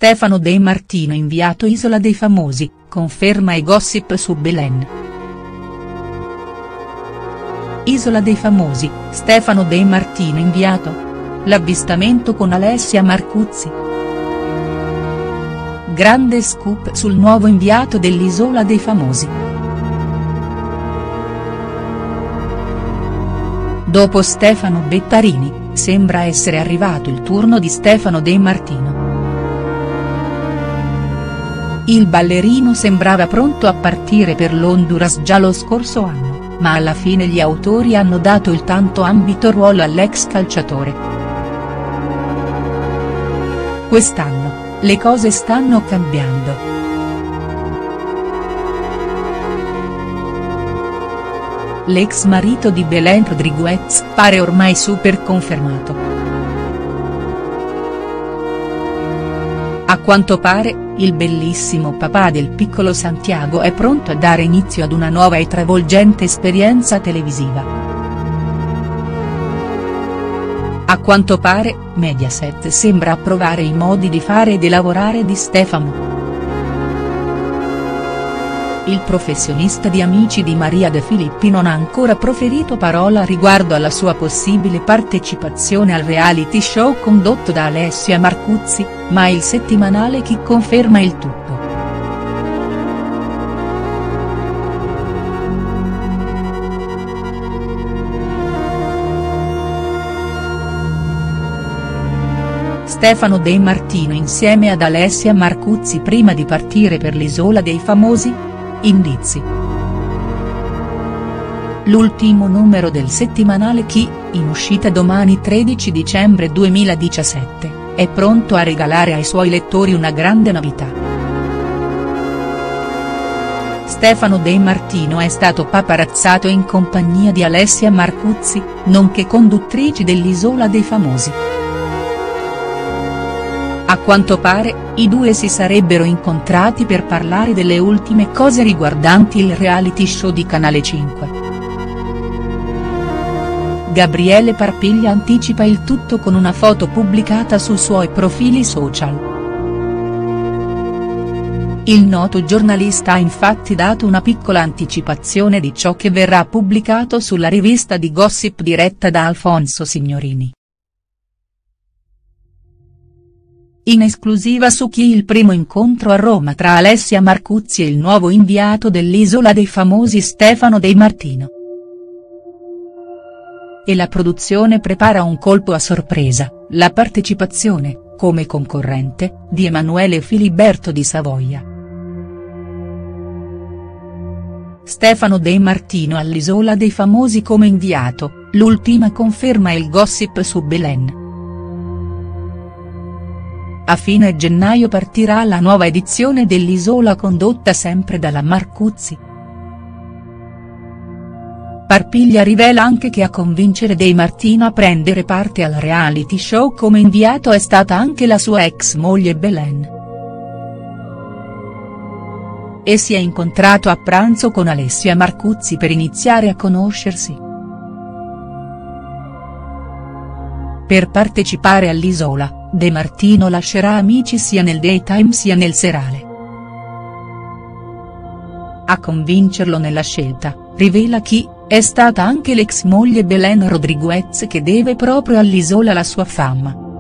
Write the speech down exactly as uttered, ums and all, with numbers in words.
Stefano De Martino inviato Isola dei Famosi, conferma i gossip su Belen. Isola dei Famosi, Stefano De Martino inviato? L'avvistamento con Alessia Marcuzzi. Grande scoop sul nuovo inviato dell'Isola dei Famosi. Dopo Stefano Bettarini, sembra essere arrivato il turno di Stefano De Martino. Il ballerino sembrava pronto a partire per l'Honduras già lo scorso anno, ma alla fine gli autori hanno dato il tanto ambito ruolo all'ex calciatore. Quest'anno, le cose stanno cambiando. L'ex marito di Belen Rodriguez pare ormai super confermato. A quanto pare, il bellissimo papà del piccolo Santiago è pronto a dare inizio ad una nuova e travolgente esperienza televisiva. A quanto pare, Mediaset sembra approvare i modi di fare e di lavorare di Stefano. Il professionista di Amici di Maria De Filippi non ha ancora proferito parola riguardo alla sua possibile partecipazione al reality show condotto da Alessia Marcuzzi, ma il settimanale Chi conferma il tutto. Stefano De Martino insieme ad Alessia Marcuzzi prima di partire per l'Isola dei Famosi? Indizi. L'ultimo numero del settimanale Chi, in uscita domani tredici dicembre duemiladiciassette, è pronto a regalare ai suoi lettori una grande novità. Stefano De Martino è stato paparazzato in compagnia di Alessia Marcuzzi, nonché conduttrici dell'Isola dei Famosi. A quanto pare, i due si sarebbero incontrati per parlare delle ultime cose riguardanti il reality show di Canale cinque. Gabriele Parpiglia anticipa il tutto con una foto pubblicata sui suoi profili social. Il noto giornalista ha infatti dato una piccola anticipazione di ciò che verrà pubblicato sulla rivista di gossip diretta da Alfonso Signorini. In esclusiva su Chi il primo incontro a Roma tra Alessia Marcuzzi e il nuovo inviato dell'Isola dei Famosi Stefano De Martino. E la produzione prepara un colpo a sorpresa, la partecipazione, come concorrente, di Emanuele Filiberto di Savoia. Stefano De Martino all'Isola dei Famosi come inviato, l'ultima conferma il gossip su Belen. A fine gennaio partirà la nuova edizione dell'Isola condotta sempre dalla Marcuzzi. Parpiglia rivela anche che a convincere De Martino a prendere parte al reality show come inviato è stata anche la sua ex moglie Belen. E si è incontrato a pranzo con Alessia Marcuzzi per iniziare a conoscersi. Per partecipare all'Isola, De Martino lascerà Amici sia nel daytime sia nel serale. A convincerlo nella scelta, rivela Chi, è stata anche l'ex moglie Belen Rodriguez che deve proprio all'Isola la sua fama.